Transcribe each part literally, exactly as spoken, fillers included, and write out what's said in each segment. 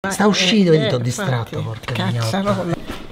Sta uscito, vedi, ti ho distratto, porca cazzarola.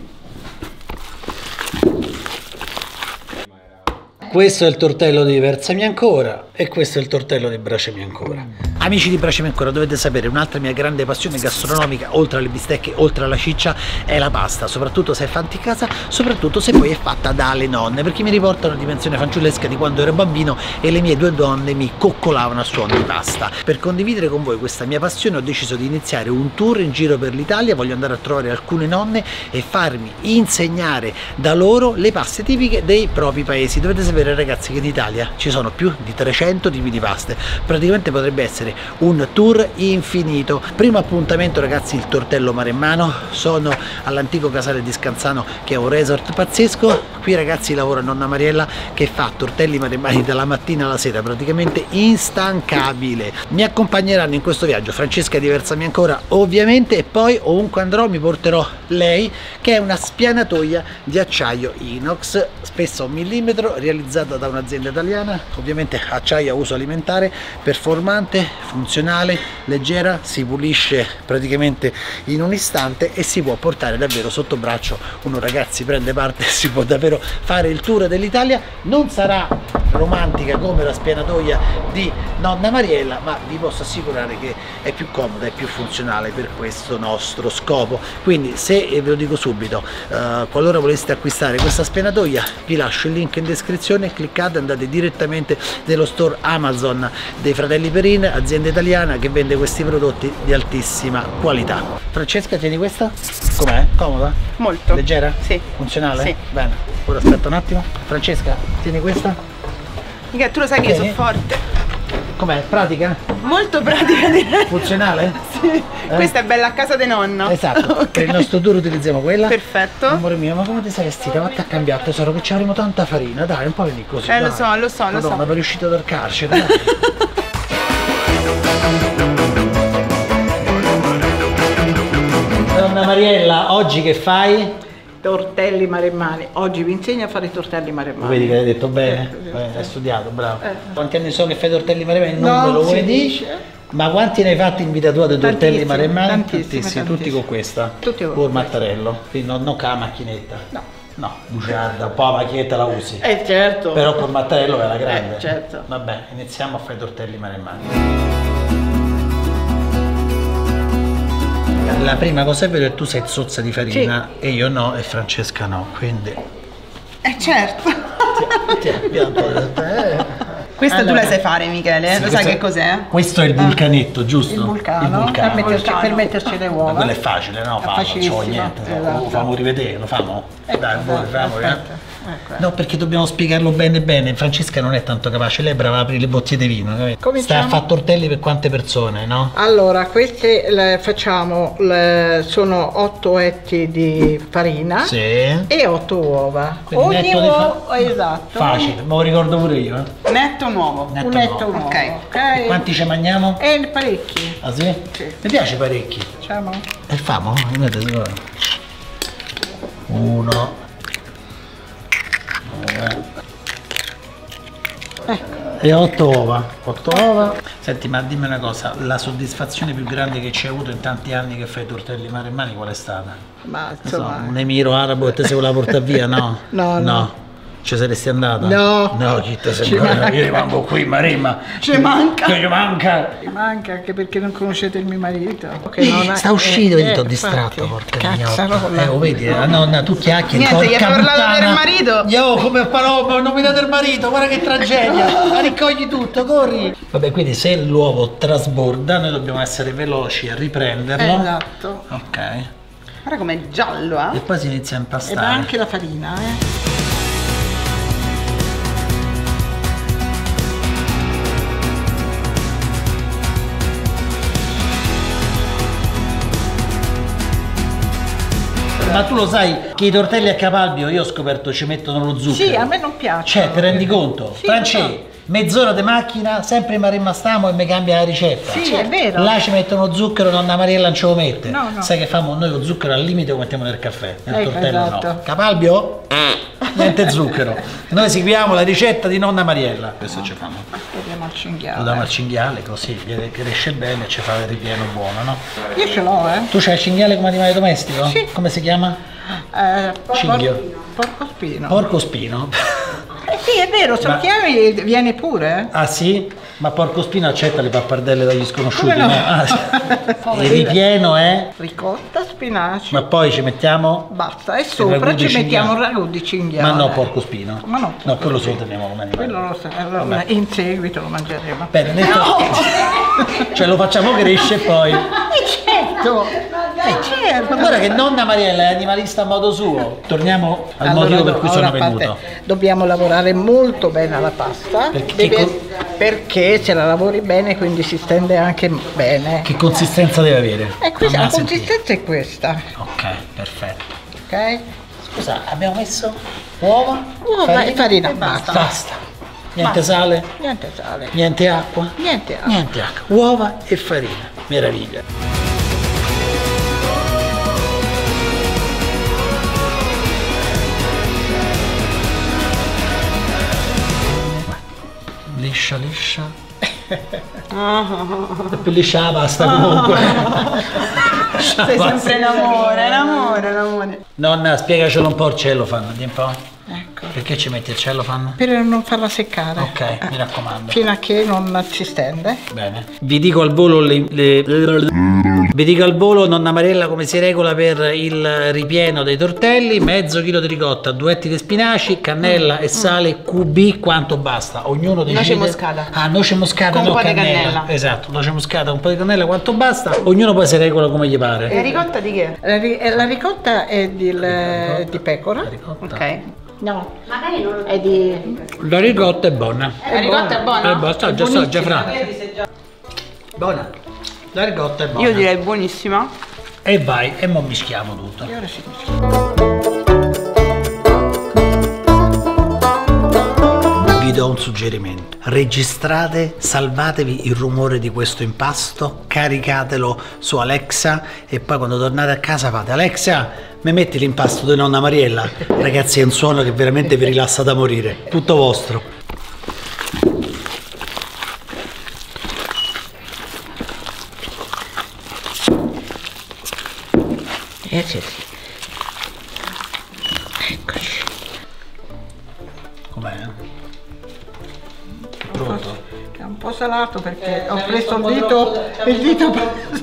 Questo è il tortello di Versami Ancora e questo è il tortello di Bracemi Ancora. Amici di Bracemi Ancora, dovete sapere, un'altra mia grande passione gastronomica, oltre alle bistecche, oltre alla ciccia, è la pasta, soprattutto se è fatta in casa, soprattutto se poi è fatta dalle nonne, perché mi riportano una dimensione fanciullesca di quando ero bambino e le mie due donne mi coccolavano a suono di pasta. Per condividere con voi questa mia passione ho deciso di iniziare un tour in giro per l'Italia, voglio andare a trovare alcune nonne e farmi insegnare da loro le paste tipiche dei propri paesi. Dovete sapere, ragazzi, che in Italia ci sono più di trecento tipi di paste, praticamente potrebbe essere un tour infinito. Primo appuntamento, ragazzi, il tortello maremmano. Sono all'antico casale di Scanzano, che è un resort pazzesco. Qui, ragazzi, lavora nonna Mariella, che fa tortelli maremmani dalla mattina alla sera, praticamente instancabile. Mi accompagneranno in questo viaggio Francesca di Versami Ancora, ovviamente, e poi ovunque andrò mi porterò lei, che è una spianatoia di acciaio inox, spessa un millimetro, realizzata da un'azienda italiana, ovviamente acciaio a uso alimentare, performante, funzionale, leggera, si pulisce praticamente in un istante e si può portare davvero sotto braccio. Uno, ragazzi, prende parte e si può davvero fare il tour dell'Italia. Non sarà romantica come la spianatoia di nonna Mariella, ma vi posso assicurare che è più comoda e più funzionale per questo nostro scopo. Quindi, se, ve lo dico subito, uh, qualora voleste acquistare questa spianatoia, vi lascio il link in descrizione, cliccate, andate direttamente nello store Amazon dei fratelli Perin, azienda italiana che vende questi prodotti di altissima qualità. Francesca, tieni questa? Com'è? Comoda? Molto. Leggera? Sì. Funzionale? Sì. Bene, ora aspetta un attimo. Francesca, tieni questa? Mica, tu lo sai che io sono forte. Com'è? Pratica? Molto pratica, direi. Funzionale? Sì. Eh? Questa è bella a casa di nonno. Esatto. Okay. Per il nostro tour utilizziamo quella. Perfetto. Amore mio, ma come ti sei vestita? Vatti a cambiare, tesoro, che ci avremo tanta farina. Dai, un po' di così. Eh, dai. lo so, lo so, lo Madonna, so. per uscito dal carcere, dai. Donna Mariella, oggi che fai? Tortelli maremmani. Oggi vi insegno a fare i tortelli maremmani. Vedi che hai detto bene? Eh, eh, hai studiato, bravo. Eh. Quanti anni so che fai tortelli maremmani? Non No, me lo si vuoi dire? dice. Ma quanti ne hai fatti in vita tua dei tortelli Tantissimi, maremmani? tantissimi, Tantissimi, tutti con questa? Tutti con Col questa. mattarello? Quindi non, non con la macchinetta? No. No, bugiarda, un po' la macchinetta la usi. Eh certo. Però col mattarello è la grande. Eh, certo. Vabbè, iniziamo a fare i tortelli maremmani. La prima cosa è vero che tu sei zozza di farina, sì, e io no, e Francesca no, quindi... Eh certo. Ti, ti, un po' di te. Questa Allora, tu la sai fare, Michele? sì, Lo sai che cos'è? Questo è il vulcanetto, giusto? Il vulcano, il vulcano. Per, metterci, per metterci le uova. Ma quello è facile, no? Fallo, non ci vuole niente. Esatto. Lo famo rivedere, lo famo? Eh, Dai, esatto, voi, famo, aspetta. eh. Ecco. No, perché dobbiamo spiegarlo bene bene. Francesca non è tanto capace, lei è brava a aprire le bottiglie di vino. Cominciamo? Sta a fare tortelli per quante persone, no? Allora, queste le facciamo, le, sono otto etti di farina, sì, e otto uova. quindi Ogni netto di uovo, fa... esatto. Facile, me lo ricordo pure io. Eh? Netto un uovo. Netto un netto un un uovo. uovo. Ok. E quanti ci mangiamo? E parecchi. Ah sì? Sì. Mi piace parecchi. Facciamo? E famo? Uno. Ecco. E otto uova. otto uova. Senti, ma dimmi una cosa, la soddisfazione più grande che ci hai avuto in tanti anni che fai tortelli maremmani qual è stata? Ma insomma... So, un emiro arabo che te se voleva portare via, no? No, no. No. Ci saresti andata? No. No, chi te sei Ci manca. Io rimango qui, Maremma. Ci manca. Ci manca. Mi manca anche perché non conoscete il mio marito. Okay, non ha... Sta uscito, eh, vedi, ti ho eh, distratto, infatti. porca Cazzarola. Eh, lo vedi, la nonna, tu chiacchieri. Niente, gli hai porca parlato puttana. del marito. Io, come parola, ho nominato il marito, guarda che tragedia. Ma riccogli tutto, corri. Vabbè, quindi se l'uovo trasborda, noi dobbiamo essere veloci a riprenderlo. Esatto. Ok. Guarda com'è giallo, eh? E poi si inizia a E impastare. va anche la farina, eh? Ma tu lo sai che i tortelli a capalbio io ho scoperto ci mettono lo zucchero. Sì, a me non piace. Cioè, ti rendi conto? Sì, Francesco, lo so. mezz'ora di macchina, sempre mi rimastamo e mi cambia la ricetta. Sì, cioè, è vero. Là ci mettono zucchero, nonna Mariella non ce lo mette. No, no. Sai che famo noi lo zucchero al limite lo mettiamo nel caffè, nel Ecco, tortello esatto. no. Capalbio? Niente zucchero. Noi seguiamo la ricetta di nonna Mariella. Questo ci fanno. Vediamo al cinghiale. Lo diamo al cinghiale così cresce bene e ci fa il ripieno buono, no? Io ce l'ho, eh. Tu c'hai il cinghiale come animale domestico? Sì. Come si chiama? eh Cinghio. Porco spino. Porco spino. Eh sì, è vero, se Ma- lo chiami viene pure, eh. Ah sì? Ma porco spino accetta le pappardelle dagli sconosciuti, Come no? Ah, sì. Il ripieno è? Ricotta, spinaci. Ma poi ci mettiamo? Basta, e Il sopra ragù di ci mettiamo il cinghiale. ragù di cinghiale. Ma no porco spino. Ma no. No, quello solo teniamo come animale. Quello lo sai, allora Vabbè. in seguito lo mangeremo. Bene, nel cioè lo facciamo crescere e poi. Eh certo, eh certo. Ma guarda che nonna Mariella è animalista a modo suo. Torniamo al Allora, motivo per cui ora, sono a parte, venuto. dobbiamo lavorare molto bene alla pasta Perché- deve- che co- perché se la lavori bene quindi si stende anche bene. Che consistenza deve avere? E questa, Fammela la sentire. consistenza è questa, Ok, perfetto. ok? Scusa, abbiamo messo uova, Uova e farina, e basta. basta. Niente Basta. sale, Niente sale, niente acqua, niente altro. niente acqua. Uova e farina, meraviglia. Liscia, liscia. È più liscia la pasta comunque. Liscia la Sei pasta. sempre in amore, in amore, in amore. Nonna, spiegacelo un po' il cellofan, di un po'. Ecco, Perché ci metti il cellofan? per non farla seccare. Ok, mi raccomando. Fino a che non si stende. Bene. Vi dico al volo le, le- Vi dico al volo nonna Mariella come si regola per il ripieno dei tortelli: mezzo chilo di ricotta, due etti di spinaci, cannella e sale Q B quanto basta. Ognuno decide. Noce moscata. Ah, noce moscata, Con un no po' di cannella. cannella. Esatto, noce moscata, un po' di cannella quanto basta. Ognuno poi si regola come gli pare. La ricotta di che? La, ri- eh, la ricotta è di, le- di pecora. La ricotta. Ok. No, è di... La ricotta è buona. La ricotta è buona? Eh, basta, già so, già fra. Buona. La ricotta è buona. Io direi buonissima. E vai, e mo mischiamo tutto. E ora si dice. Vi do un suggerimento: registrate, salvatevi il rumore di questo impasto, caricatelo su Alexa e poi quando tornate a casa fate: Alexa, mi metti l'impasto di nonna Mariella? Ragazzi, è un suono che veramente vi rilassa da morire. Tutto vostro. Eh sì, sì. Eccoci. Com'è? È pronto? È un po' salato perché ho preso il dito, il dito,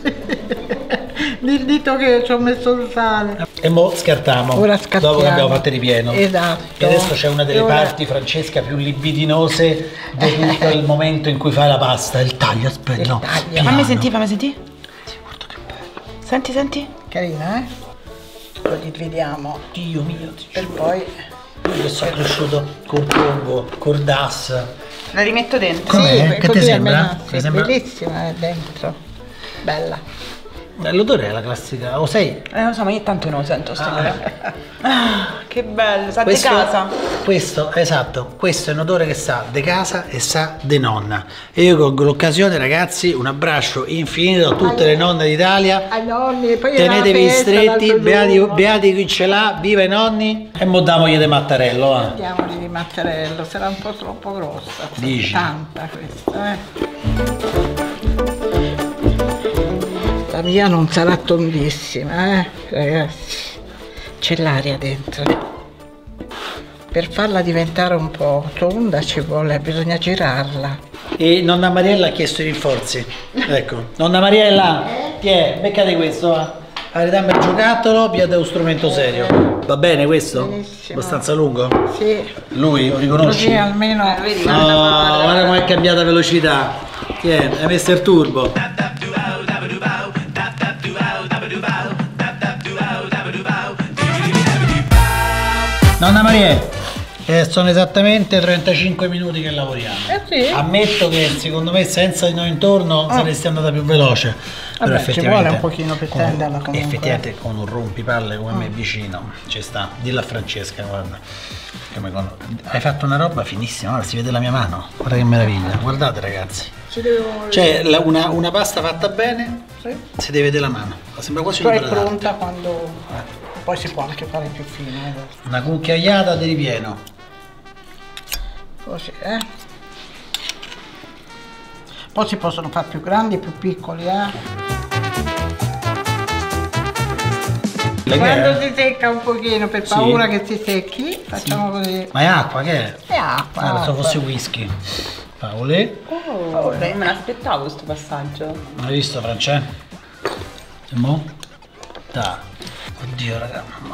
il dito che ci ho messo il sale. E mo scartiamo. Ora scattiamo. Dopo che abbiamo fatto il ripieno. Esatto. E adesso c'è una delle E ora- parti, Francesca, più libidinose di tutto il momento in cui fai la pasta. Il taglio, aspetta. Il no, taglio. piano. Fammi sentire, fammi sentire. Sì, guarda che bello. Senti, senti. Carina, eh? Lo dividiamo Dio mio, ti per giuro. poi... Io che sono cresciuto col pongo, col das. La rimetto dentro. Com'è? Sì, Che così ti sembra? almeno- Ti sì, sembra- bellissima è dentro. Bella. L'odore è la classica, o sei? Eh, lo so, ma io tanto non lo sento sto odore. Ah, che bello, sa di Questo, casa. questo, esatto, questo è un odore che sa di casa e sa di nonna. E io colgo l'occasione, ragazzi, un abbraccio infinito a tutte le nonne d'Italia. Ai nonni, poi era Tenetevi la festa stretti, l'altro beati, giorno. beati chi ce l'ha, viva i nonni. E mo damogli di mattarello, eh. Diamogli di mattarello, sarà un po' troppo grossa. Dici? Tanta questa, eh. La mia non sarà tondissima, eh, ragazzi. C'è l'aria dentro. Per farla diventare un po' tonda ci vuole, bisogna girarla. E nonna Mariella ha chiesto i rinforzi. Ecco, nonna Mariella, ti è, beccate questo, va. Avete il giocattolo, via da un strumento serio. Va bene questo? Benissimo. Abbastanza lungo? Sì, Lui, lo riconosci? così almeno... No, guarda come è cambiata velocità. Tieni, hai messo il turbo. Nonna Maria, eh, sono esattamente trentacinque minuti che lavoriamo. Eh sì. Ammetto che secondo me senza di noi intorno saresti andata più veloce. Però Vabbè, ci effettivamente, vuole un pochino per con- tenderla comunque. Effettivamente con un rompipalle come me vicino ci sta. Dillo a Francesca, guarda. Come con... Hai fatto una roba finissima, guarda, si vede la mia mano, guarda che meraviglia, guardate ragazzi. Cioè la, una, una pasta fatta bene, sì, si deve vedere la mano, sembra quasi poi un è pronta quando... Eh. Poi si può anche fare più fine. Eh. Una cucchiaiata di ripieno. Così, eh. Poi si possono fare più grandi e più piccoli, eh. Quando si secca un pochino, per paura sì. che si secchi, facciamo sì. così. Ma è acqua, che è? È acqua. Ah, pensavo fosse whisky. Paoli. Oh, Paoli. Non me l'aspettavo questo passaggio. Non hai visto, Francesco? E mo? Dai. Oddio, raga, mamma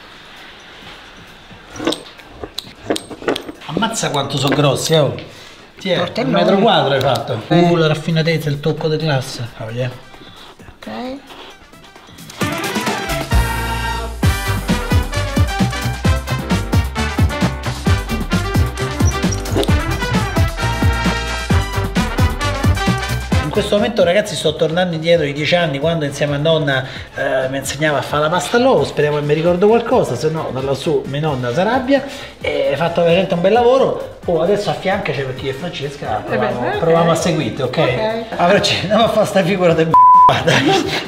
mia. Ammazza quanto sono grossi, eh. Oh. Ti è, un metro quadro hai fatto. Eh. Uh, la raffinatezza, il tocco di classe. Oh, yeah. Ok. In questo momento ragazzi sto tornando indietro di dieci anni quando insieme a nonna eh, mi insegnava a fare la pasta all'uovo, speriamo che mi ricordo qualcosa, se no da lassù mia nonna si arrabbia. E hai fatto veramente un bel lavoro. Oh, adesso affiancaci perché io e Francesca proviamo, eh beh, proviamo okay. a seguirti, ok? Ok. Allora ci andiamo a fare sta figura del b***a, dai.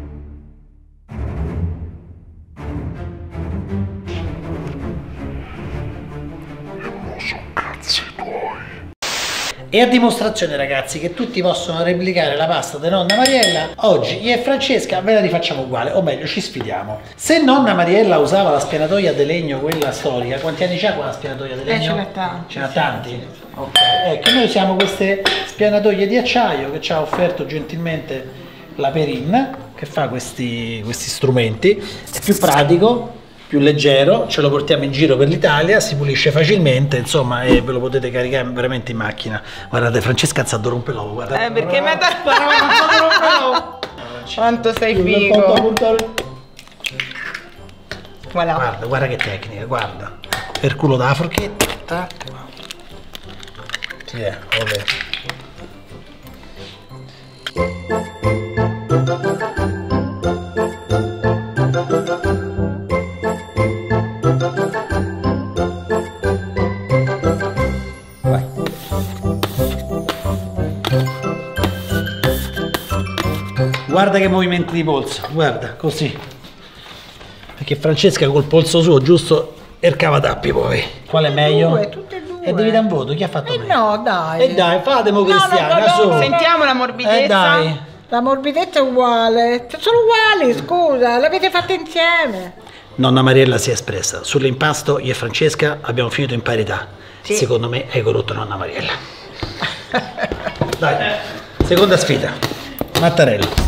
E a dimostrazione ragazzi che tutti possono replicare la pasta di nonna Mariella, oggi io e Francesca ve la rifacciamo uguale, o meglio ci sfidiamo. Se nonna Mariella usava la spianatoia di legno, quella storica, quanti anni c'ha quella spianatoia di legno? Eh, ce n'ha tanti. Ce n'ha tanti? Ok, ecco, noi usiamo queste spianatoie di acciaio che ci ha offerto gentilmente la Perin, che fa questi, questi strumenti, è più pratico, più leggero, ce lo portiamo in giro per l'Italia, si pulisce facilmente, insomma, e ve lo potete caricare veramente in macchina. Guardate, Francesca sta a rompere l'uovo, guardate. Eh, perché mi ha dato quanto sei figo. Voilà. Guarda, guarda che tecnica, guarda. Per culo dalla forchetta. Sì, eh, olè. Guarda che movimenti di polso, guarda, così. Perché Francesca col polso suo, giusto, ercava tappi poi. Qual è meglio? Due, tutte e due. E devi dare un voto, chi ha fatto eh meglio? No, dai. E dai, fatemo Cristiana, no, no, no, su. Sentiamo la morbidezza. E dai. La morbidezza è uguale, sono uguali, scusa, l'avete fatta insieme. Nonna Mariella si è espressa, sull'impasto io e Francesca abbiamo finito in parità. Sì. Secondo me hai corrotto nonna Mariella. Dai, seconda sfida, Mattarello.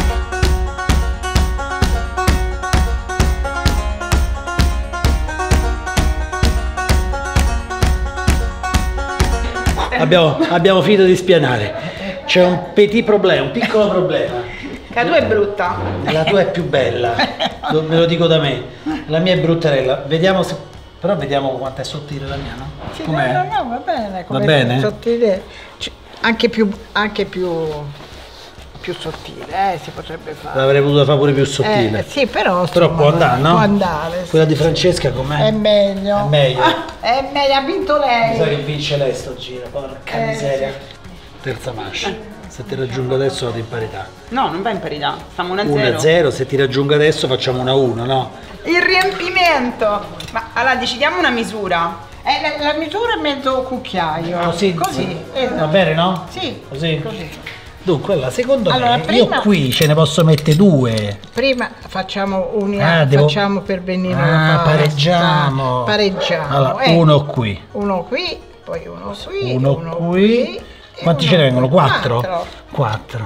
Abbiamo, abbiamo finito di spianare. C'è un petit problema, un piccolo problema. La tua è brutta. La tua è più bella, ve lo dico da me. La mia è bruttarella. Vediamo se. Però vediamo quanto è sottile la mia, no? Sì, com'è? No, no, va bene. Va bene? Sottile. Anche più. Anche più. più sottile, eh, si potrebbe fare. L'avrei potuto fare pure più sottile. Eh, sì, però. Però insomma, può andare, no? Può andare. Quella sì. di Francesca com'è? È meglio. È meglio. Ah, è meglio, ha vinto lei. Mi sa che vince lei sto giro, porca eh, miseria. Sì. Terza manche. Se ti raggiungo adesso vado in parità. No, non va in parità, stiamo uno a zero. uno a zero, se ti raggiungo adesso facciamo uno a uno, no? Il riempimento! Ma allora decidiamo una misura. Eh, la, la misura è mezzo cucchiaio. Così? Così. Esatto. Va bene, no? Sì. Così? Così. Dunque, allora, secondo allora, me, prima, io qui ce ne posso mettere due. Prima facciamo una, ah, devo... facciamo per venire ah, una pasta. pareggiamo. Pareggiamo. Allora, eh. uno qui. Uno qui, poi uno qui. Uno, uno qui. qui Quanti ce ne vengono? Quattro? Quattro. Quattro.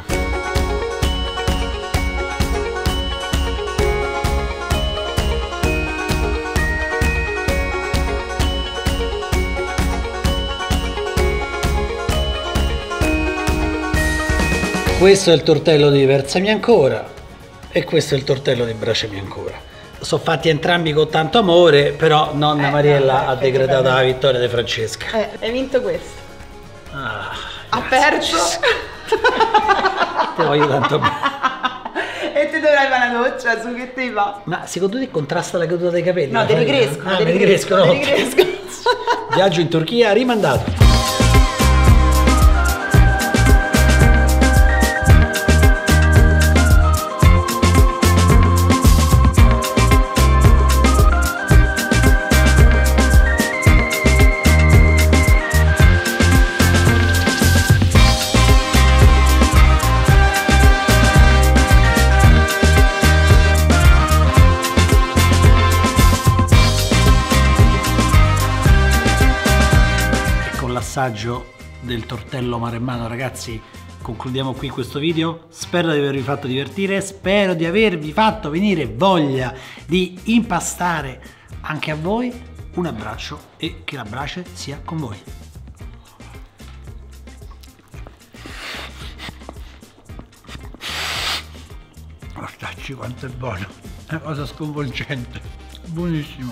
Questo è il tortello di Versami Ancora e questo è il tortello di Bracemi Ancora. Sono fatti entrambi con tanto amore, però nonna eh, Mariella no, ha decretato la vittoria di Francesca. Eh, hai vinto questo. Ah, ha perso. Ti voglio tanto bene. E ti dovrai fare una doccia, su che ti va? Ma secondo te contrasta la caduta dei capelli? No, ti ricrescono, ah, ti ricrescono. Ti ricrescono. Viaggio in Turchia rimandato. L'assaggio del tortello maremmano, ragazzi, concludiamo qui questo video. Spero di avervi fatto divertire, spero di avervi fatto venire voglia di impastare anche a voi. Un abbraccio e che la brace sia con voi. Mortacci, quanto è buono, è una cosa sconvolgente, buonissimo.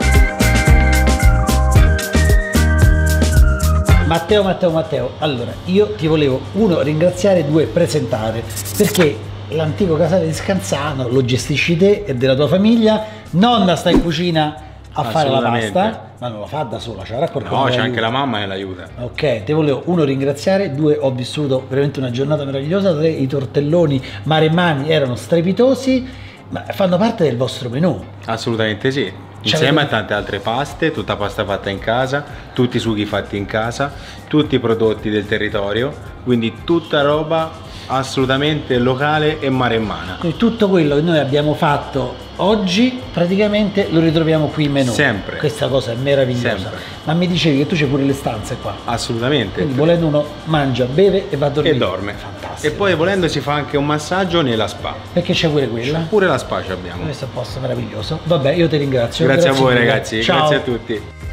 Matteo, Matteo, Matteo, allora io ti volevo, uno, ringraziare, due, presentare, perché l'antico casale di Scanzano lo gestisci te e della tua famiglia, nonna sta in cucina a fare la pasta, ma non la fa da sola, c'è No, c'è anche la mamma che l'aiuta. Ok, ti volevo, uno, ringraziare, due, ho vissuto veramente una giornata meravigliosa, tre, i tortelloni maremmani erano strepitosi, ma fanno parte del vostro menù. Assolutamente sì. Insieme a tante altre paste, tutta pasta fatta in casa, tutti i sughi fatti in casa, tutti i prodotti del territorio, quindi tutta roba assolutamente locale e maremmana. Quindi tutto quello che noi abbiamo fatto oggi praticamente lo ritroviamo qui in menù. Sempre. Questa cosa è meravigliosa. Sempre. Ma mi dicevi che tu c'hai pure le stanze qua. Assolutamente. Quindi volendo uno mangia, beve e va a dormire. E dorme. Fantastico. E poi volendo si fa anche un massaggio nella spa. Perché c'è pure quella? Pure la spa ci abbiamo. Questo è un posto meraviglioso. Vabbè, io ti ringrazio. Grazie, Grazie a voi mille. ragazzi, Ciao. grazie a tutti.